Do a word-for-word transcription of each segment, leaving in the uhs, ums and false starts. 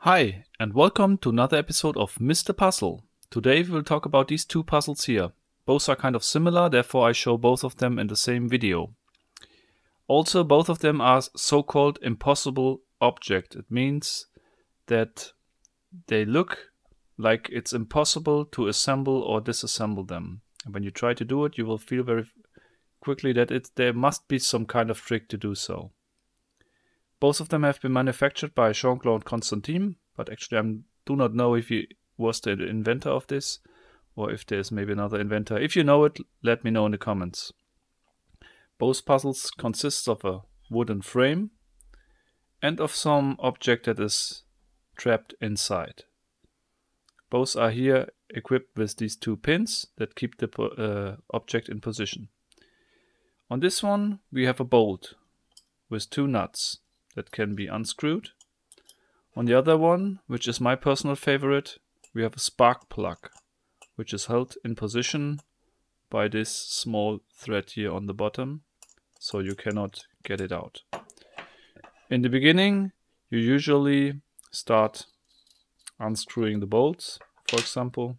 Hi, and welcome to another episode of Mister Puzzle. Today we will talk about these two puzzles here. Both are kind of similar, therefore I show both of them in the same video. Also, both of them are so-called impossible object. It means that they look like it's impossible to assemble or disassemble them. And when you try to do it, you will feel very quickly that it, there must be some kind of trick to do so. Both of them have been manufactured by Jean-Claude Constantin, but actually I do not know if he was the inventor of this or if there's maybe another inventor. If you know it, let me know in the comments. Both puzzles consist of a wooden frame and of some object that is trapped inside. Both are here equipped with these two pins that keep the uh, object in position. On this one we have a bolt with two nuts that can be unscrewed. On the other one, which is my personal favorite, we have a spark plug, which is held in position by this small thread here on the bottom, so you cannot get it out. In the beginning, you usually start unscrewing the bolts, for example,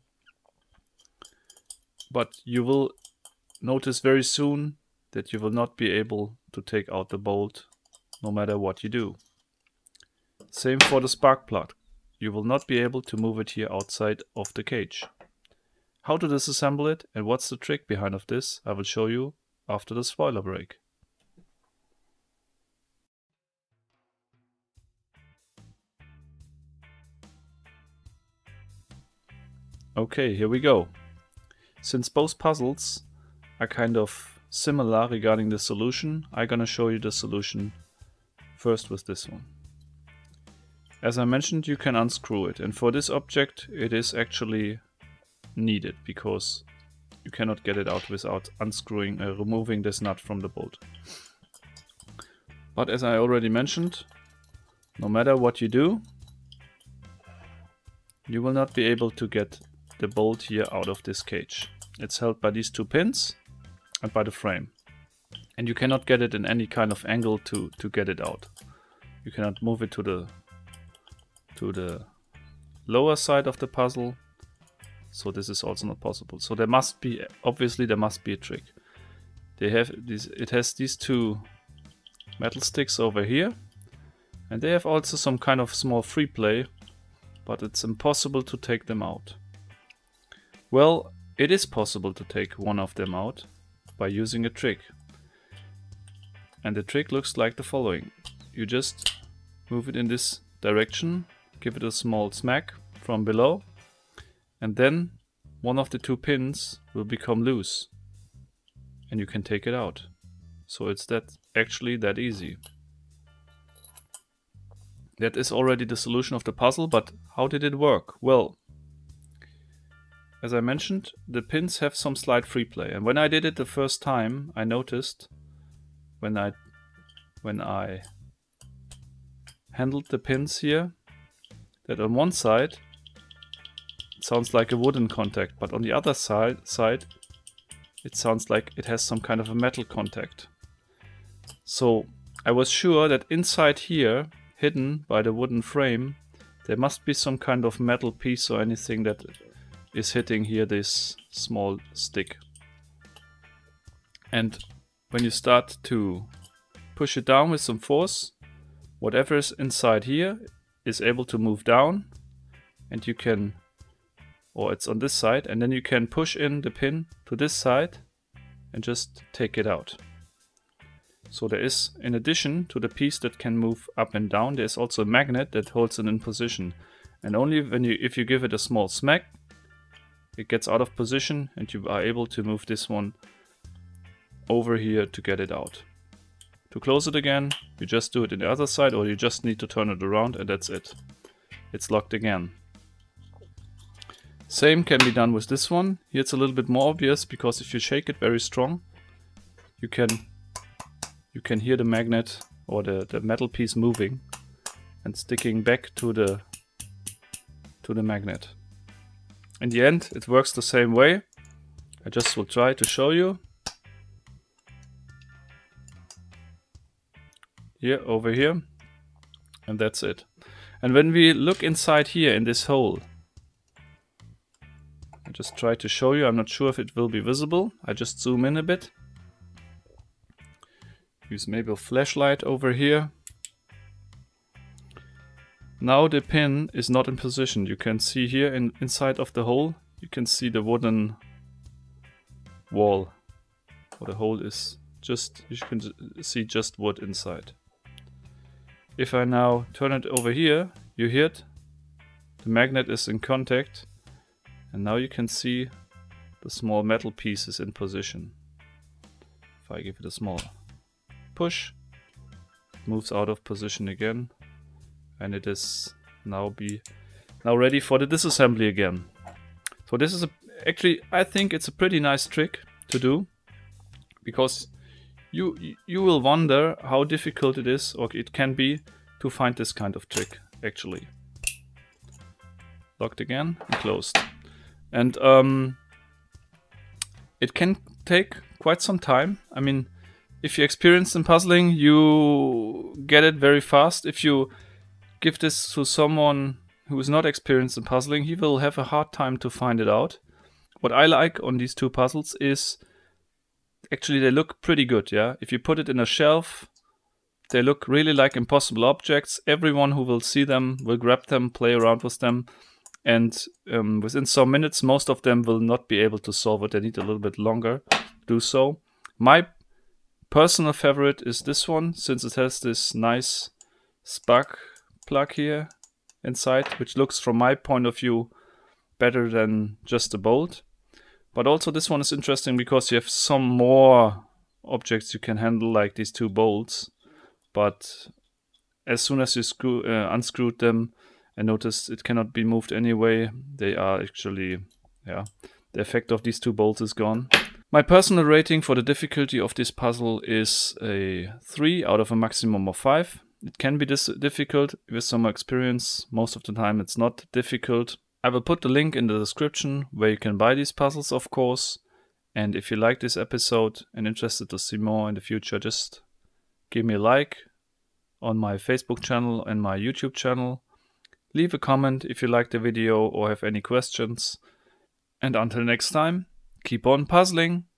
but you will notice very soon that you will not be able to take out the bolt no matter what you do. Same for the spark plug. You will not be able to move it here outside of the cage. How to disassemble it and what's the trick behind of this, I will show you after the spoiler break. Okay, here we go. Since both puzzles are kind of similar regarding the solution, I'm gonna show you the solution first with this one. As I mentioned, you can unscrew it, and for this object it is actually needed because you cannot get it out without unscrewing, uh, removing this nut from the bolt. But as I already mentioned, no matter what you do, you will not be able to get the bolt here out of this cage. It's held by these two pins and by the frame. And you cannot get it in any kind of angle to, to get it out. You cannot move it to the to the lower side of the puzzle, so this is also not possible. So there must be, obviously there must be a trick. They have these, it has these two metal sticks over here, and they have also some kind of small free play, but it's impossible to take them out. Well, it is possible to take one of them out by using a trick. And the trick looks like the following. You just move it in this direction, give it a small smack from below, and then one of the two pins will become loose and you can take it out. So it's that actually that easy. That is already the solution of the puzzle, but how did it work? Well, as I mentioned, the pins have some slight free play, and when I did it the first time, I noticed when I when I handled the pins here that on one side it sounds like a wooden contact, but on the other side side it sounds like it has some kind of a metal contact. So I was sure that inside here, hidden by the wooden frame, there must be some kind of metal piece or anything that is hitting here this small stick. And when you start to push it down with some force, whatever is inside here is able to move down, and you can, or it's on this side, and then you can push in the pin to this side and just take it out. So there is, in addition to the piece that can move up and down, there's also a magnet that holds it in position. And only when you, if you give it a small smack, it gets out of position and you are able to move this one over here to get it out. To close it again, you just do it in the other side, or you just need to turn it around and that's it. It's locked again. Same can be done with this one. Here it's a little bit more obvious because if you shake it very strong, you can you can hear the magnet or the, the metal piece moving and sticking back to the to the magnet. In the end, it works the same way. I just will try to show you. Here, over here, and that's it. And when we look inside here in this hole, I just try to show you. I'm not sure if it will be visible. I just zoom in a bit. Use maybe a flashlight over here. Now the pin is not in position. You can see here in, inside of the hole, you can see the wooden wall. Or the hole is just, you can see just wood inside. If I now turn it over here, you hear it. The magnet is in contact. And now you can see the small metal pieces in position. If I give it a small push, it moves out of position again. And it is now be now ready for the disassembly again. So this is a, actually, I think it's a pretty nice trick to do, because you you will wonder how difficult it is, or it can be, to find this kind of trick actually. Locked again and closed. And um, it can take quite some time. I mean, if you're experienced in puzzling, you get it very fast. If you give this to someone who is not experienced in puzzling, he will have a hard time to find it out. What I like on these two puzzles is actually they look pretty good, yeah? If you put it in a shelf, they look really like impossible objects. Everyone who will see them will grab them, play around with them, and um, within some minutes most of them will not be able to solve it. They need a little bit longer to do so. My personal favorite is this one, since it has this nice spark plug here inside, which looks from my point of view better than just a bolt. But also this one is interesting because you have some more objects you can handle, like these two bolts. But as soon as you screw, uh, unscrewed them and notice it cannot be moved anyway, they are actually, yeah, the effect of these two bolts is gone. My personal rating for the difficulty of this puzzle is a three out of a maximum of five. It can be this difficult with some experience. Most of the time it's not difficult. I will put the link in the description where you can buy these puzzles, of course. And if you like this episode and interested to see more in the future, just give me a like on my Facebook channel and my YouTube channel. Leave a comment if you like the video or have any questions. And until next time, keep on puzzling!